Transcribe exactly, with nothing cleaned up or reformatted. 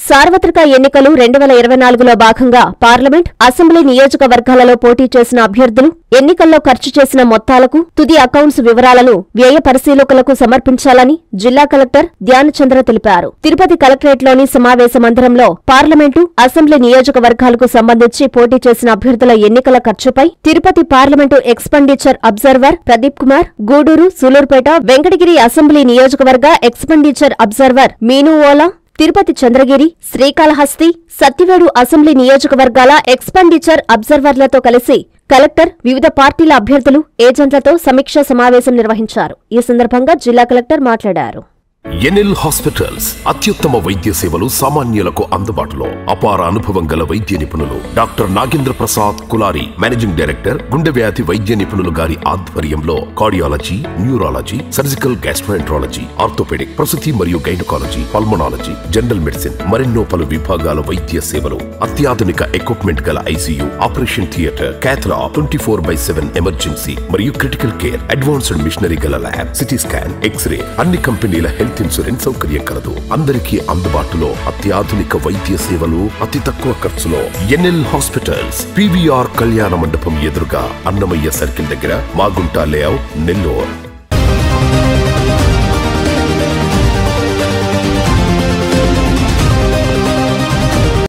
సార్వత్రిక ఎన్నికలు రెండు వేల ఇరవై నాలుగులో భాగంగా పార్లమెంట్, అసెంబ్లీ నియోజకవర్గాలలో పోటీ చేసిన అభ్యర్థులు ఎన్నికల్లో ఖర్చు చేసిన మొత్తాలకు తుది అకౌంట్స్ వివరాలను వ్యయ పరిశీలకులకు సమర్పించాలని జిల్లా కలెక్టర్ ధ్యానచంద్ర తెలిపారు. తిరుపతి కలెక్టరేట్లోని సమావేశ మందిరంలో పార్లమెంటు, అసెంబ్లీ నియోజకవర్గాలకు సంబంధించి పోటీ చేసిన అభ్యర్థుల ఎన్నికల ఖర్చుపై Tirupati parliament expenditure observer Pradeep Kumar, Gudur, Sullurpeta, Venkatagiri assembly నియోజకవర్గ ఎక్స్పెండిచర్ అబ్జర్వర్ మీనుఓలా, తిరుపతి చంద్రగిరి, శ్రీకాళహస్తి, సత్యవేడు అసెంబ్లీ నియోజకవర్గాల ఎక్స్పెండిచర్ అబ్జర్వర్లతో కలిసి కలెక్టర్ వివిధ పార్టీల అభ్యర్థులు, ఏజెంట్లతో సమీక్షా సమావేశం నిర్వహించారు. ఈ సందర్భంగా జిల్లా కలెక్టర్ మాట్లాడారు. ఎన్ఎల్ హాస్పిటల్స్ అత్యుత్తమ వైద్య సేవలు సామాన్యులకు అందుబాటులో. అపార అనుభవం గల వైద్య నిపుణులు doctor Nagendra Prasad Kulari, managing director, గుండె వ్యాధి వైద్య నిపుణులు గారి ఆధ్వర్యంలో cardiology, neurology, surgical gastroenterology, orthopedic, ప్రసూతి మరియు గైనకాలజీ, పల్మనాలజీ, జనరల్ మెడిసిన్ మరెన్నో పలు విభాగాల వైద్య సేవలు. అత్యాధునిక ఎక్విప్మెంట్ గల ICU, operation theatre, cath lab, twenty four by seven emergency మరియు క్రిటికల్ కేర్, అడ్వాన్స్డ్ మిషనరీ గల ల్యాబ్, సిటీ స్కాన్, ఎక్స్రే, అన్ని కంపెనీల హెల్త్ ఇన్సూరెన్స్ సౌకర్యం కలదు. అందరికీ అందుబాటులో అత్యాధునిక వైద్య సేవలు అతి తక్కువ ఖర్చులో. ఎన్ఎల్ హాస్పిటల్స్, పీవీఆర్ కళ్యాణ మండపం ఎదురుగా, అన్నమయ్య సర్కిల్ దగ్గర, మాగుంట లేఅవుట్, నెల్లూరు.